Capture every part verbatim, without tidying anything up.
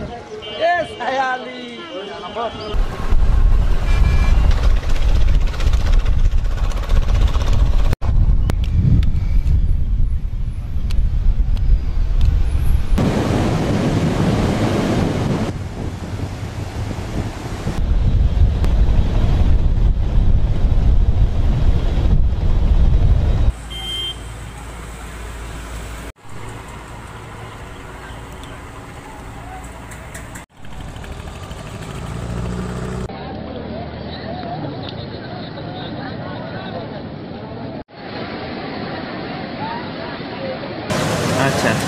Yes, Hayali. আচ্ছা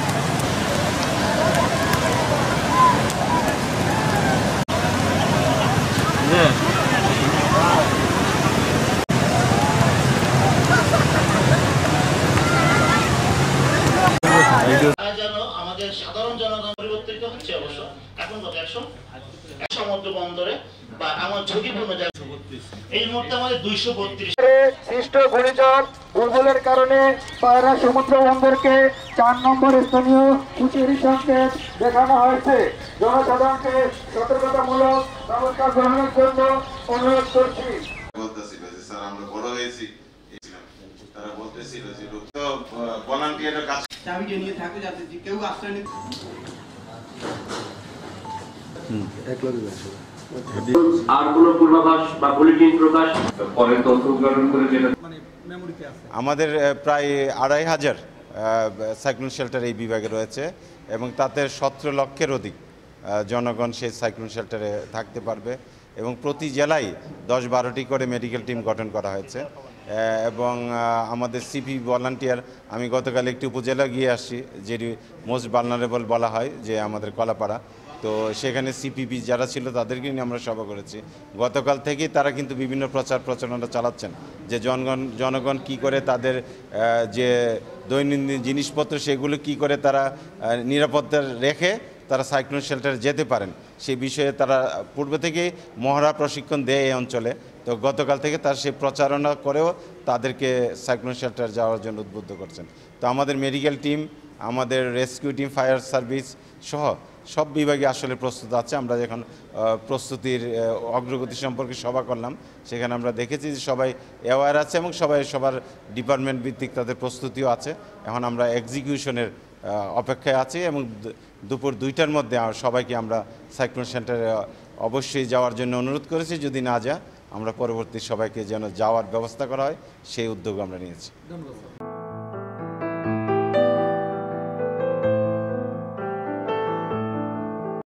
যেন আমাদের সাধারণ জনগণ পরিবর্তিত হচ্ছে অবশ্য এখন একশো সমুদ্র বন্দরে বা আমার ঝুঁকিপূর্ণ জায়গা এই মুহূর্তে আমাদের দুইশো বত্রিশ সৃষ্ট ঘূর্ণিঝড় বুলবুলের কারণে পায়রা সমুদ্র বন্দরকে চার নম্বর স্থানীয় হুঁশিয়ারি সংকেত দেখানো হয়েছে। জনসাধারণকে সতর্কতামূলক ব্যবস্থা গ্রহণের জন্য অনুরোধ করছি। বলতেছিল যে স্যার আমরা বড় হয়েছি, তারা বলতেছিল যে তো ভলান্টিয়ারের কাছে চাবিটা নিয়ে থাকে যাতে কেউ আশ্রয় নিতে আর কোন পূর্বাভাস বা বুলেটিন প্রকাশ পরে তথ্য উদ্ঘাটন করে যেটা আমাদের প্রায় আড়াই হাজার সাইক্লোন শেল্টার এই বিভাগে রয়েছে এবং তাতে সতেরো লক্ষের অধিক জনগণ সেই সাইক্লোন শেল্টারে থাকতে পারবে এবং প্রতি জেলায় দশ বারোটি করে মেডিকেল টিম গঠন করা হয়েছে এবং আমাদের সিপি ভলান্টিয়ার আমি গতকাল একটি উপজেলা গিয়ে আসছি যেটি মোস্ট ভালনারেবল বলা হয় যে আমাদের কলাপাড়া, তো সেখানে সিপিপি যারা ছিল তাদেরকে নিয়ে আমরা সভা করেছি। গতকাল থেকেই তারা কিন্তু বিভিন্ন প্রচার প্রচারণা চালাচ্ছেন যে জনগণ জনগণ কী করে তাদের যে দৈনন্দিন জিনিসপত্র সেগুলো কি করে তারা নিরাপত্তা রেখে তারা সাইক্লোন শেল্টারে যেতে পারেন সেই বিষয়ে তারা পূর্ব থেকেই মহড়া প্রশিক্ষণ দেয় এই অঞ্চলে। তো গতকাল থেকে তার সেই প্রচারণা করেও তাদেরকে সাইক্লোন শেল্টার যাওয়ার জন্য উদ্বুদ্ধ করছেন। তো আমাদের মেডিকেল টিম, আমাদের রেস্কিউ টিম, ফায়ার সার্ভিস সহ সব বিভাগে আসলে প্রস্তুত আছে। আমরা যখন প্রস্তুতির অগ্রগতি সম্পর্কে সভা করলাম সেখানে আমরা দেখেছি যে সবাই অ্যাওয়ার আছে এবং সবাই সবার ডিপার্টমেন্ট ভিত্তিক তাদের প্রস্তুতিও আছে। এখন আমরা এক্সিকিউশনের অপেক্ষায় আছি এবং দুপুর দুইটার মধ্যে সবাইকে আমরা সাইক্লোন সেন্টারে অবশ্যই যাওয়ার জন্য অনুরোধ করেছি। যদি না যা আমরা পরবর্তী সবাইকে যেন যাওয়ার ব্যবস্থা করা হয় সেই উদ্যোগ আমরা নিয়েছি। ধন্যবাদ।